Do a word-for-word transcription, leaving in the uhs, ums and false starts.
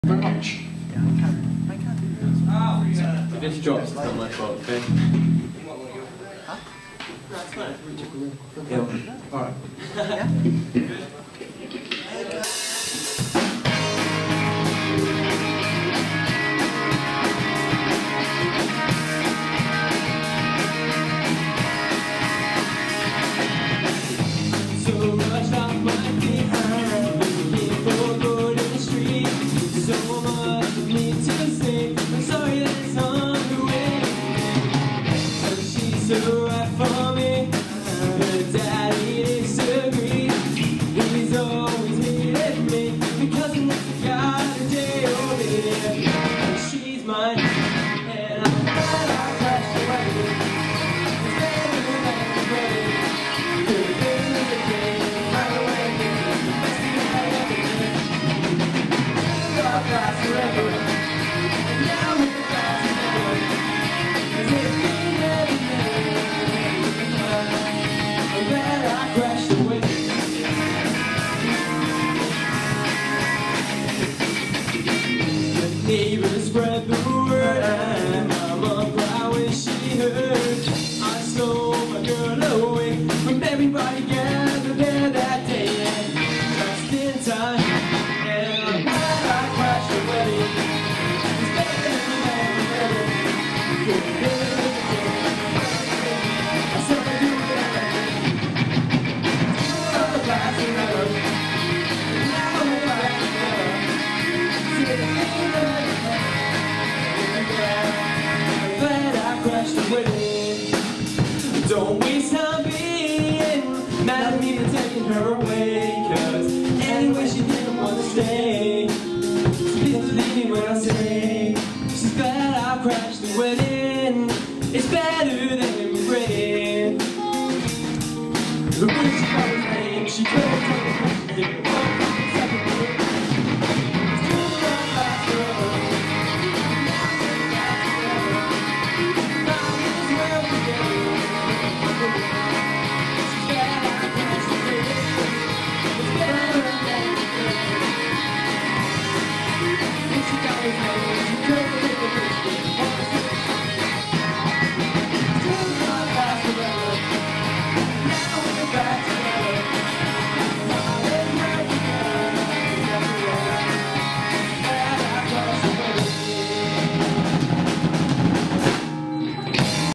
Very much. Yeah, I can. I can do this. Oh, yeah. If this drops, it's not my fault, okay? Huh? That's fine. Yeah. Alright. Yeah? So much off my behind, looking for good in the street. So much for me to say. I'm sorry that it's on the way. But she's so right for me. Her daddy disagrees. He's always hated me because he never got a day over there. And she's mine, and I'm glad I crashed the wedding. It's better than I was ready. Neighbors spread the word, and Mama cried when she heard I stole my girl away from everybody gathered there that day, just in time. And I'm glad I crashed the wedding. It's better than I ever read. I said I do that. Oh, the last forever. Now we're back together. Don't waste time being mad at me for taking her away, cause anyway she didn't want to stay. So please believe me when I say she's glad I crashed the wedding. It's better than regretting. The way she got her name, she couldn't take it.